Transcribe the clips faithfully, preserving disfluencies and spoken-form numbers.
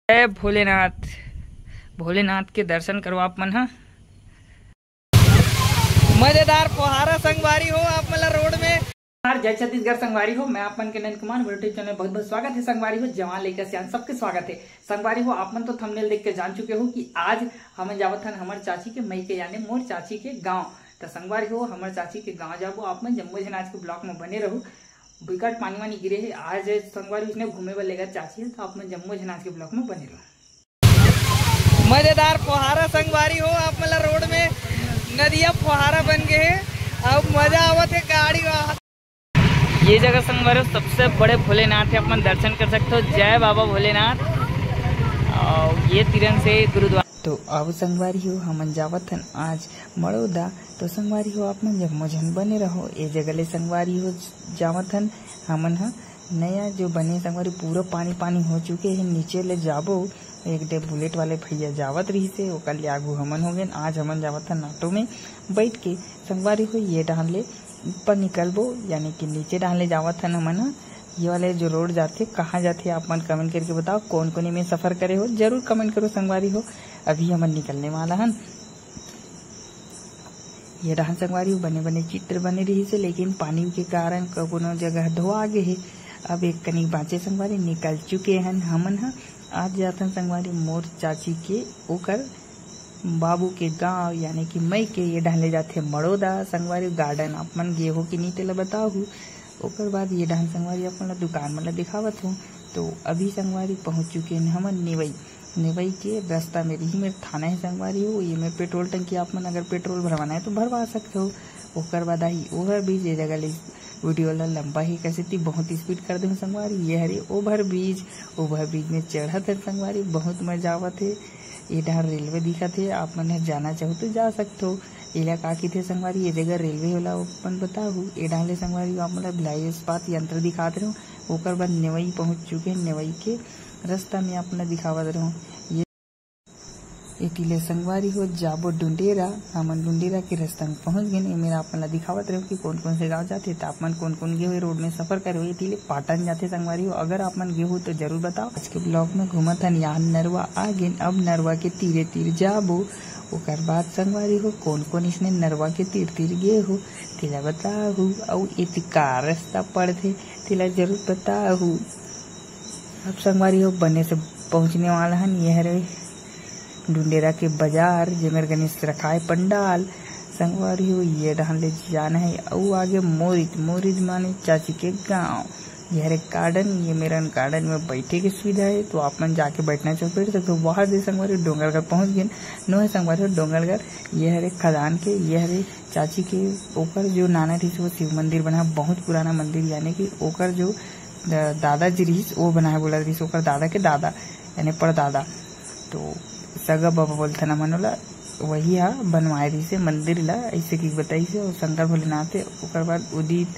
जय भोलेनाथ। भोलेनाथ के दर्शन करो आप मन। हाँ, मजेदार फुहारा संगवारी हो आप मतलब रोड में। जय छत्तीसगढ़ संगवारी हो, मैं आप मन के नंद कुमार यूट्यूब चैनल में बहुत बहुत स्वागत है। संगवारी हो जवान लेकर सियान सबके स्वागत है। संगवारी हो आप मन तो थंबनेल देख के जान चुके हो कि आज हम जावत हन हमार चाची के मई के यानी मोर चाची के गाँव। तो संगवारी हो हमार चाची के गाँव जाबो आप मन जम्मू जन आज के ब्लॉक में बने रहो। विकट पानी वानी गिरे है आज संगवारी उसने घूमे वाले लेकर चाची है, तो आप मन जम्मू जन आज के ब्लॉक में बने रहो। मजेदार फुहारा संगवारी हो आप मतलब रोड में नदिया फुहारा बन गए है। अब मजा आवत है गाड़ी। ये जगह संगवारी सबसे बड़े भोलेनाथ है, अपन दर्शन कर सकते हो। जय बाबा भोलेनाथ। और ये तिरन से गुरुद्वारा। तो अब संगवारी हो हम जावत हन आज मड़ौदा। तो संगवारी हो आप मन जब मजन बने रहो। ये जगह ले संगवारी हो जावत हन हमन हा नया जो बने संगवारी पूरा पानी पानी हो चुके हैं। नीचे ले जाबो एक डे बुलेट वाले भैया जावत रही से ओकर ले आगू हमन हो गए। आज हमन जावत हन ऑटो में बैठ के। संगवारी हो ये डाल ले ऊपर निकलबो यानी कि नीचे डाल ले जावत हन हमन। ये वाले जो रोड जाते कहाँ जाते आप मन कमेंट करके बताओ। कौन कौन में सफर करे हो जरूर कमेंट करो संगवारी हो। अभी हमन निकलने वाला हन। ये डाहन संगवारी हो बने बने चित्र बने रही से, लेकिन पानी के कारण कोनो जगह धोआ आगे है। अब एक कनी बाँचे संगवारी निकल चुके हैं हमन हा। आज जातन संगवारी मोर चाची के ओकर बाबू के गांव यानी कि मई के ये डाले जाते मड़ौदा संगवारी गार्डन। आप मन गे हो कि नहीं तेला बताओ। ओकर बाद ये डाहन संगवारी अपन दुकान मन दिखावत हूँ। तो अभी संगवारी पहुंच चुके हैं हमन नेवई। नेवई के रास्ता में रही मेरे थाना है संगवारी हो। ये में पेट्रोल टंकी आप मन अगर पेट्रोल भरवाना है तो भरवा सकते हो। ओकर बाद आई ओवर ब्रिज। ये जगह ले वीडियो ला लंबा ही कैसे थी बहुत स्पीड कर दे संगवारी। ये हरे ओवर ब्रिज। ओवर ब्रिज में चढ़त है संगवारी बहुत मजा आवत है। ये डर रेलवे दिखा थे आप मन जाना चाहो तो जा सकते हो। इला का की थे संगवारी ये जगह रेलवे होला अपन बताओ। ये डाले संगवारी आप मतलब भिलाई इस्पात यंत्र दिखाते रहो। ओकर बाद नेवई पहुंच चुके हैं। नेवई के रास्ता में आप मन दिखावत रहो। ये इटीले संगवारी हो जाबो डुंडेरा। हमन डुंडेरा के रास्ता में पहुंच गए। मेरा आप मन दिखावत रहो कि कौन कौन से गांव जाते। तो आप मन कौन कौन गे हुए रोड में सफर करे हुए इटीले पाटन जाते संगवारी हो। अगर आप मन गे हो तो जरूर बताओ। आज के ब्लॉग में घूमत हन यहाँ नरवा आ गए। अब नरवा के तीरे तीर जाबो। ओकर बाद संगवारी हो कौन कौन इसने नरवा के तीर तीर गे हो तिला बताहू। और इतिका रास्ता पड़ते तिला जरूर बताहू। अब संगवारी हो बने से पहुंचने वाला हन। यह रहे डुंडेरा के बाजार जेमेर गणेश रखाए पंडाल। संगवारी हो ये डाल ले जाना है। और आगे मोरिज मोरिज माने चाची के गांव। यह रे गार्डन। ये मेरा गार्डन में बैठे की सुविधा है तो आप मन जाके बैठना चाहो बैठ सकते हो। बाहर से संगवारी डोंगरगढ़ पहुंच गए। नो है संगवारी हो डोंगरगढ़। यह रे खदान के यह रे चाची के ऊपर जो नाना थी वो शिव मंदिर बना बहुत पुराना मंदिर यानी कि ओकर जो दादाजी रहीस वो बनाए बोला रहीस ओकर दादा के दादा यानी परदादा। तो सगा बाबा बोलते ना मनोला वही हा बनवाए रही से मंदिर ला ऐसे की बताई से। और शंकर भोलेनाथ है। ओकर बाद उदित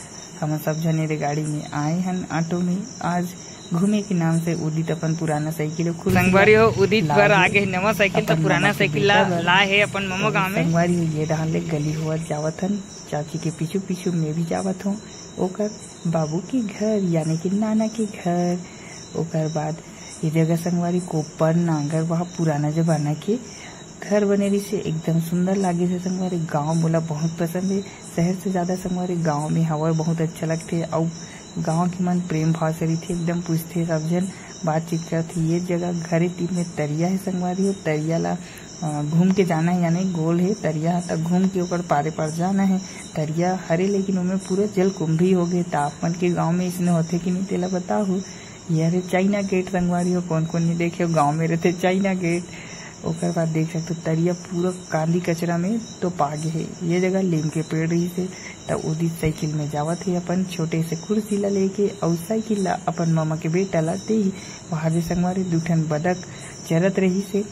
हम सब जने रे गाड़ी में आए हन ऑटो में आज घूमे के नाम से। उदित अपन पुराना साइकिल संगवारी हो उदित पर आगे नवा साइकिल तो पुराना साइकिल ला ला है अपन ममो गाँव में। संगवारी हो ये डाल गली हुआ जावत हन। चाची के पीछू पीछू में भी जावत हूँ। ओकर बाबू के घर यानी कि नाना के घर। ओकर बाद ये जगह संगवारी कोपर नांगर वहाँ पुराना जमाना के घर बने रही से एकदम सुंदर लागे से संगवारी। गांव मोला बहुत पसंद है। शहर से ज्यादा संगवारी गांव में हवा बहुत अच्छा लगते है। और गांव के मन प्रेम भाव से रही थे एकदम पूछते सब जन बातचीत करते। ये जगह घरे टीम में तरिया है संगवारी हो। तरिया ला घूम के जाना है यानी गोल है तरिया तक घूम के ऊपर पारे पर जाना है। तरिया हरे लेकिन उनमें पूरा जल कुंभी हो गए। तापमान के गाँव में इसने होते कि नहीं तेला बताओ। यह रे चाइना गेट संगवारी हो कौन कौन नहीं देखे गांव में रहते चाइना गेट। ओकर बाद देख सकते तरिया पूरा कांदी कचरा में तो पागे है। ये जगह लीम के पेड़ रही से। तब उदित साइकिल में जावत है अपन छोटे से कुर्सी ला लेके। और साइकिल ला अपन मामा के बेटा ला दे ही वहाँ से संगवारी दूठन बदक चरत रही से।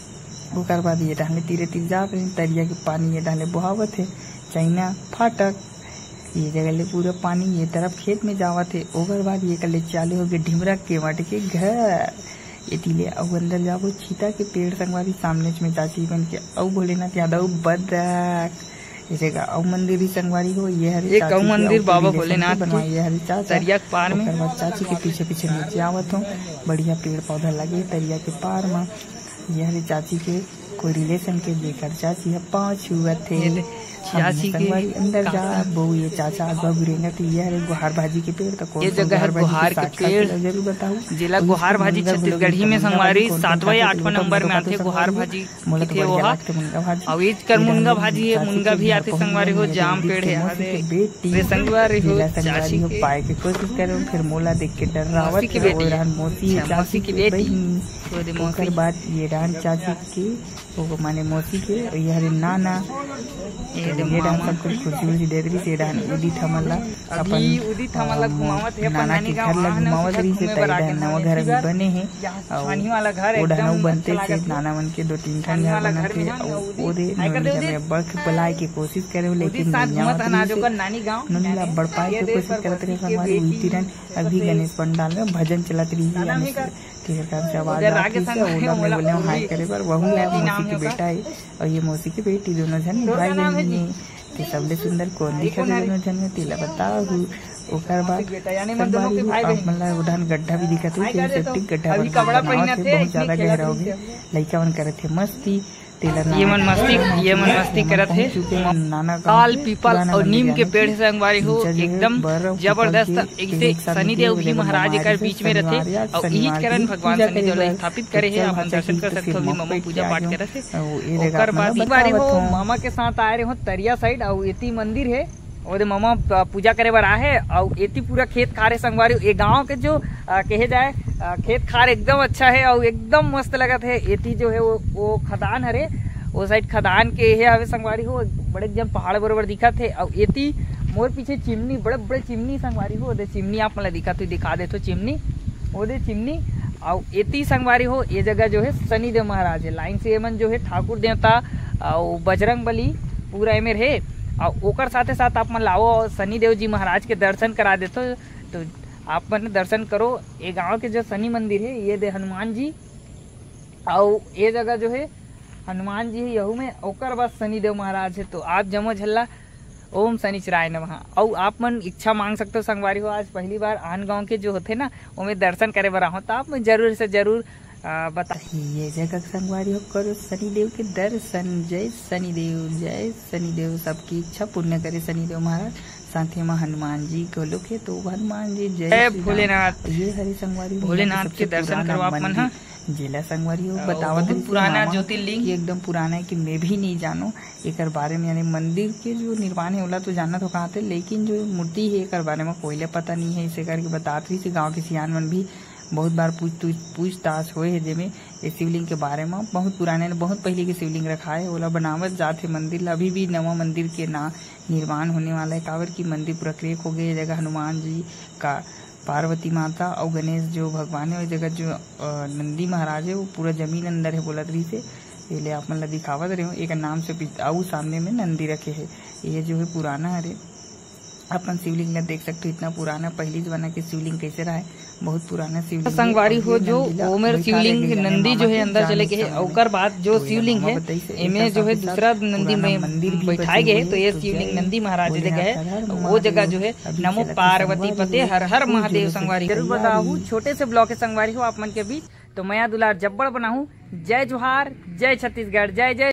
ओकर बाद ये डाले तीरे तीर जा रहे तरिया के पानी ये डाले बुहावत है चाइना फाटक। ये जगह ले पूरा पानी ये तरफ खेत में जावत है। ओकर बाद ये कल चालू हो गए ढिमरा केवट के घर। इटीले अब अंदर जाबो छीता के पेड़ संगवारी सामने में चाची बन के। और भोलेनाथ यादव बदक जैसे गाँव मंदिर ही संगवारी हो ये हरे एक गाँव मंदिर बाबा भोलेनाथ बनवाई ये हरे चाचा तरिया के पार में। चाची के पीछे पीछे नीचे आवत हूँ, बढ़िया पेड़ पौधा लगे तरिया के पार में। ये हरे चाची के कोई रिलेशन के जेकर चाची है पाँच हुआ थे चाची के अंदर जा बहू ये चाचा आगवा गुरेंगे तो ये हरे गुहार भाजी के पेड़ तो ये जगह है गुहार के पेड़। जरूर बताऊँ जिला गुहार भाजी छत्तीसगढ़ी में संगवारी सातवां या आठवां नंबर में आते गुहार भाजी और इज कर मुनगा भाजी है, मुनगा भी आते संगवारी हो। जाम पेड़ है संगवारी हो चाची के पाए के कोशिश करो फिर मोला देख के डर रहा मौसी की बेटी मोसी मौसी की बेटी ओकर बाद ये डान चाची की वो माने मौसी के ये हरे नाना ये डान सब कुछ खुशी खुशी दे रही से डान उदी थमला अपन उदी थमला घुमावत है नाना के घर ला घुमावत रही से तई डान नवा घर भी बने हैं पानी वाला घर वो डान बनते से नाना मन के दो तीन ठन घर बनते और ओदे में बख बुलाए की कोशिश करे लेकिन नानी गांव नोनीला बड़ पाए की कोशिश करत रहे हमारी हुई तिरन अभी गणेश पंडाल में भजन चलत रही है से आवाज आती है ओला में बोले हाय करे पर वहू है मौसी की बेटा है और ये मौसी की बेटी दोनों जन भाई बहन है कि सबले सुंदर कौन दिखा दोनों जन में तिला बताओ। ओकर बाद मतलब उड़ान गड्ढा भी दिखा थे सेप्टिक गड्ढा बहुत ज्यादा गहरा हो गया लड़का मन करे थे मस्ती ये मन मस्ती ये मन मस्ती करत है। काल पीपल और नीम के पेड़ से संगवारी हो एकदम जबरदस्त। इसे शनि देव भी महाराज के बीच में रहते और यही कारण भगवान शनि देव स्थापित करे है। अपन दर्शन कर सकते हो, मामा पूजा पाठ करे थे। ओकर बाद बारी हो मामा के साथ आए रहे हो तरिया साइड और एती मंदिर है और मामा पूजा करे बर आए और एती पूरा खेत खारे संगवारी। ये गाँव के जो कहे जाए खेत खार एकदम अच्छा है और एकदम मस्त लगत है। एती जो है वो, वो खदान हरे वो साइड खदान के है हवे संगवारी हो बड़े एकदम पहाड़ बरोबर दिखत है। और एती मोर पीछे चिमनी बड़े बड़े चिमनी संगवारी हो ओदे चिमनी आप मतलब दिखा तो दिखा दे तो चिमनी ओदे चिमनी। और एती संगवारी हो ये जगह जो है शनि देव महाराज है लाइन से एमन जो है ठाकुर देवता और बजरंग बली पूरा एमेर है। और ओकर साथे साथ आप मन लाओ और शनि देव जी महाराज के दर्शन करा देते तो आप मन दर्शन करो। ये गांव के जो शनि मंदिर है ये दे हनुमान जी और ये जगह जो है हनुमान जी है यहू में ओकर बाद शनि देव महाराज है। तो आप जमो झल्ला ओम शनिचराय नमः और आप मन इच्छा मांग सकते हो संगवारी हो। आज पहली बार आन गांव के जो होते ना उनमें दर्शन करे बर हो तो आप मैं जरूर से जरूर बता ये जगह संगवारी हो करो शनिदेव के दर्शन। जय शनिदेव जय शनिदेव सबकी इच्छा पूर्ण करे शनिदेव महाराज। साथ में हनुमान जी को लोग है तो हनुमान जी जय भोलेनाथ। ये हरि संगवारी भोलेनाथ के दर्शन करो आप मन जिला संगवारी हो बतावत पुराना ज्योतिर्लिंग एकदम पुराना है कि मैं भी नहीं जानो एक बारे में। यानी मंदिर के जो निर्माण है ओला तो जानना तो कहा थे लेकिन जो मूर्ति है एक बारे में कोई पता नहीं है। इसे करके बतात रही गाँव के सियान मन भी बहुत बार पूछ पूछताछ हुए है जेमे इस शिवलिंग के बारे में। बहुत पुराने बहुत पहले के शिवलिंग रखा है ओला बनावत जाते मंदिर अभी भी नवा मंदिर के ना निर्माण होने वाला है। कावर की मंदिर पूरा क्रेक हो गई जगह हनुमान जी का पार्वती माता और गणेश जो भगवान है। उस जगह जो नंदी महाराज है वो पूरा जमीन अंदर है बोलत रही से पहले आप मतलब दिखावत रहे हो एक नाम से आऊ सामने में नंदी रखे है। ये जो है पुराना हरे अपन शिवलिंग देख सकते हो इतना पुराना पहली जमाना के शिवलिंग कैसे रहा है बहुत पुराना शिवलिंग संगवारी हो। जो ओमेर शिवलिंग नंदी जो है अंदर चले गए है और बाद जो शिवलिंग है इनमें जो है दूसरा नंदी में मंदिर बैठाए गए तो ये शिवलिंग नंदी महाराज जगह है। वो जगह जो है नमो पार्वती पते हर हर महादेव संगवारी जरूर बताऊ। छोटे से ब्लॉक के संगवारी हो आप मन के बीच तो मैं दुलार जब्बड़ बनाऊ। जय जोहार जय छत्तीसगढ़ जय जय।